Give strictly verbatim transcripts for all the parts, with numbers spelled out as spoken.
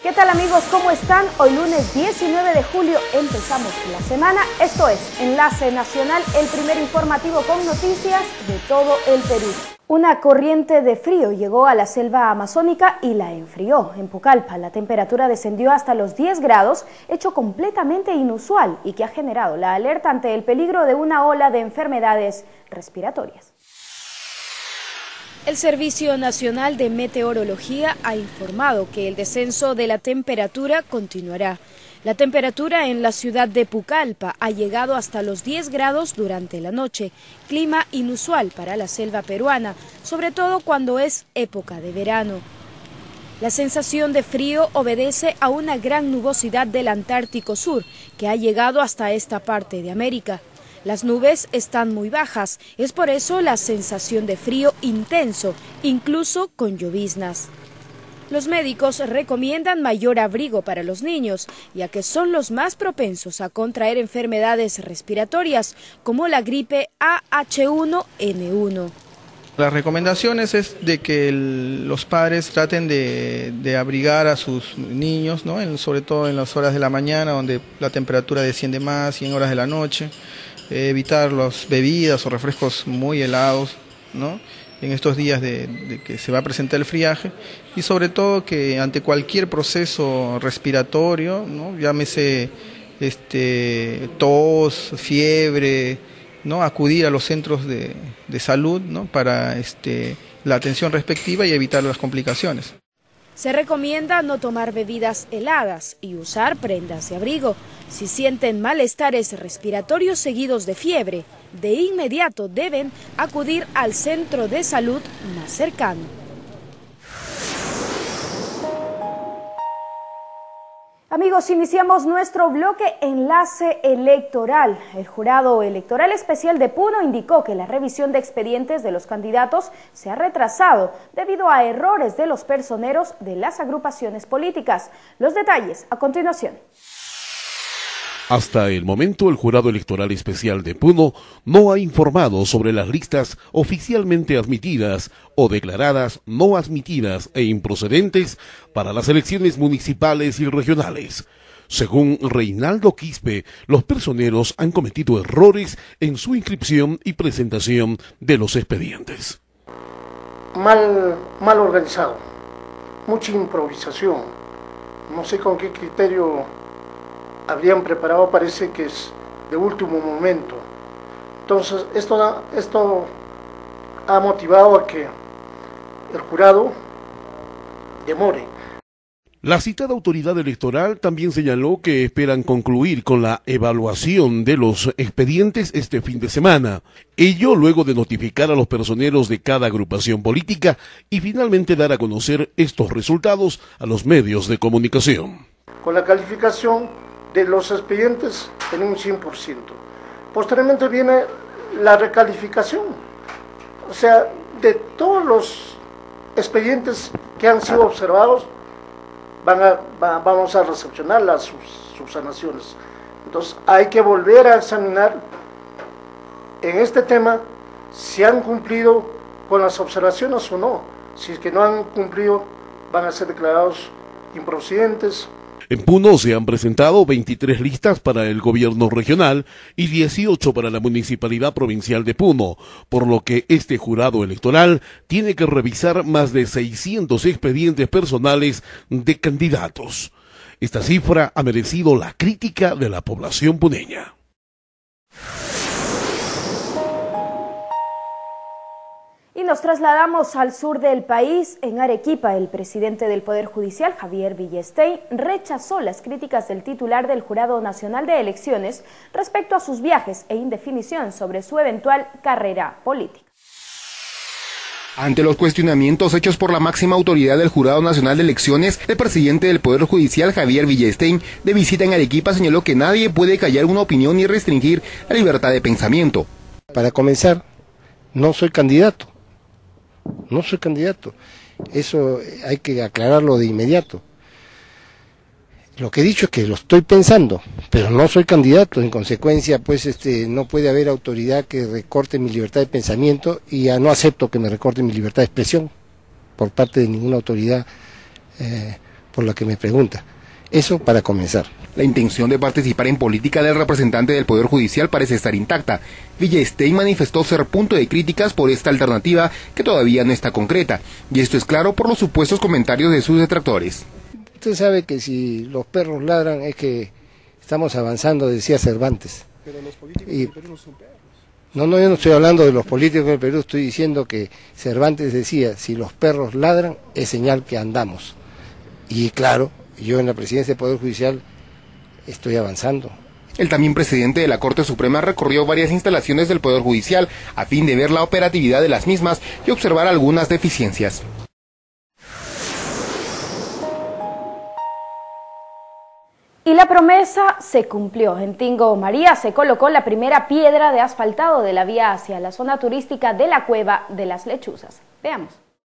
¿Qué tal amigos? ¿Cómo están? Hoy lunes diecinueve de julio empezamos la semana. Esto es Enlace Nacional, el primer informativo con noticias de todo el Perú. Una corriente de frío llegó a la selva amazónica y la enfrió. En Pucallpa la temperatura descendió hasta los diez grados, hecho completamente inusual y que ha generado la alerta ante el peligro de una ola de enfermedades respiratorias. El Servicio Nacional de Meteorología ha informado que el descenso de la temperatura continuará. La temperatura en la ciudad de Pucallpa ha llegado hasta los diez grados durante la noche, clima inusual para la selva peruana, sobre todo cuando es época de verano. La sensación de frío obedece a una gran nubosidad del Antártico Sur, que ha llegado hasta esta parte de América. Las nubes están muy bajas, es por eso la sensación de frío intenso, incluso con lloviznas. Los médicos recomiendan mayor abrigo para los niños, ya que son los más propensos a contraer enfermedades respiratorias, como la gripe A H uno N uno. Las recomendaciones es de que el, los padres traten de, de abrigar a sus niños, ¿no? En, sobre todo en las horas de la mañana, donde la temperatura desciende más, y en horas de la noche. Eh, evitar las bebidas o refrescos muy helados, ¿no? En estos días de, de que se va a presentar el friaje, y sobre todo que ante cualquier proceso respiratorio, ¿no? Llámese este, tos, fiebre, ¿no? Acudir a los centros de, de salud, ¿no? Para este, la atención respectiva y evitar las complicaciones. Se recomienda no tomar bebidas heladas y usar prendas de abrigo. Si sienten malestares respiratorios seguidos de fiebre, de inmediato deben acudir al centro de salud más cercano. Amigos, iniciamos nuestro bloque Enlace Electoral. El Jurado Electoral Especial de Puno indicó que la revisión de expedientes de los candidatos se ha retrasado debido a errores de los personeros de las agrupaciones políticas. Los detalles a continuación. Hasta el momento, el Jurado Electoral Especial de Puno no ha informado sobre las listas oficialmente admitidas o declaradas no admitidas e improcedentes para las elecciones municipales y regionales. Según Reinaldo Quispe, los personeros han cometido errores en su inscripción y presentación de los expedientes. Mal, mal organizado, mucha improvisación, no sé con qué criterio habrían preparado, parece que es de último momento. Entonces esto, esto ha motivado a que el jurado demore. La citada autoridad electoral también señaló que esperan concluir con la evaluación de los expedientes este fin de semana, ello luego de notificar a los personeros de cada agrupación política y finalmente dar a conocer estos resultados a los medios de comunicación. Con la calificación de los expedientes en un cien por ciento. Posteriormente viene la recalificación, o sea, de todos los expedientes que han sido observados, van a, va, vamos a recepcionar las sus, subsanaciones. Entonces hay que volver a examinar en este tema si han cumplido con las observaciones o no. Si es que no han cumplido, van a ser declarados improcedentes. En Puno se han presentado veintitrés listas para el gobierno regional y dieciocho para la Municipalidad Provincial de Puno, por lo que este jurado electoral tiene que revisar más de seiscientos expedientes personales de candidatos. Esta cifra ha merecido la crítica de la población puneña. Y nos trasladamos al sur del país. En Arequipa, el presidente del Poder Judicial, Javier Villestein, rechazó las críticas del titular del Jurado Nacional de Elecciones respecto a sus viajes e indefinición sobre su eventual carrera política. Ante los cuestionamientos hechos por la máxima autoridad del Jurado Nacional de Elecciones, el presidente del Poder Judicial, Javier Villestein, de visita en Arequipa, señaló que nadie puede callar una opinión ni restringir la libertad de pensamiento. Para comenzar, no soy candidato. No soy candidato, eso hay que aclararlo de inmediato. Lo que he dicho es que lo estoy pensando, pero no soy candidato, en consecuencia pues este no puede haber autoridad que recorte mi libertad de pensamiento y ya no acepto que me recorte mi libertad de expresión por parte de ninguna autoridad eh, por la que me pregunta. Eso para comenzar. La intención de participar en política del representante del Poder Judicial parece estar intacta. Villestein manifestó ser punto de críticas por esta alternativa que todavía no está concreta, y esto es claro por los supuestos comentarios de sus detractores. Usted sabe que si los perros ladran es que estamos avanzando, decía Cervantes. Pero los políticos y... del Perú no son perros. No, no, yo no estoy hablando de los políticos del Perú, estoy diciendo que Cervantes decía, si los perros ladran es señal que andamos. Y claro, yo en la presidencia del Poder Judicial estoy avanzando. El también presidente de la Corte Suprema recorrió varias instalaciones del Poder Judicial a fin de ver la operatividad de las mismas y observar algunas deficiencias. Y la promesa se cumplió. En Tingo María se colocó la primera piedra de asfaltado de la vía hacia la zona turística de la Cueva de las Lechuzas. Veamos.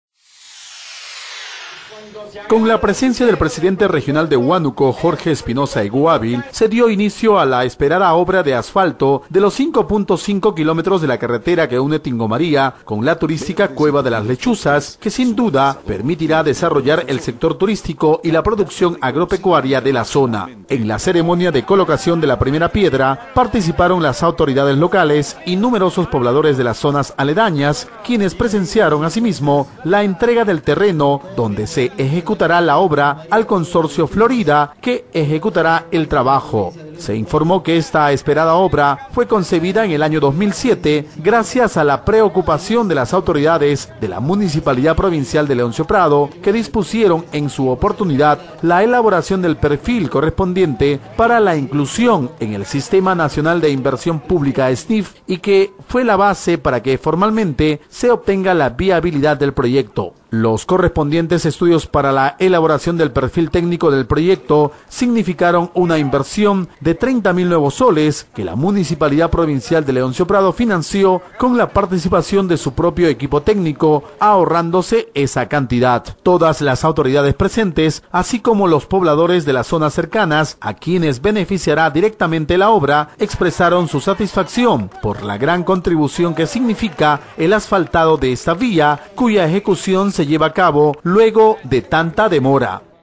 Con la presencia del presidente regional de Huánuco, Jorge Espinosa Eguávil, se dio inicio a la esperada obra de asfalto de los cinco punto cinco kilómetros de la carretera que une Tingo María con la turística Cueva de las Lechuzas, que sin duda permitirá desarrollar el sector turístico y la producción agropecuaria de la zona. En la ceremonia de colocación de la primera piedra participaron las autoridades locales y numerosos pobladores de las zonas aledañas, quienes presenciaron asimismo la entrega del terreno donde se ejecutará la obra al consorcio Florida, que ejecutará el trabajo. Se informó que esta esperada obra fue concebida en el año dos mil siete gracias a la preocupación de las autoridades de la Municipalidad Provincial de Leoncio Prado, que dispusieron en su oportunidad la elaboración del perfil correspondiente para la inclusión en el Sistema Nacional de Inversión Pública S N I F y que fue la base para que formalmente se obtenga la viabilidad del proyecto. Los correspondientes estudios para la elaboración del perfil técnico del proyecto significaron una inversión de treinta mil nuevos soles que la Municipalidad Provincial de Leoncio Prado financió con la participación de su propio equipo técnico, ahorrándose esa cantidad. Todas las autoridades presentes, así como los pobladores de las zonas cercanas, a quienes beneficiará directamente la obra, expresaron su satisfacción por la gran contribución que significa el asfaltado de esta vía, cuya ejecución se lleva a cabo luego de tanta demora.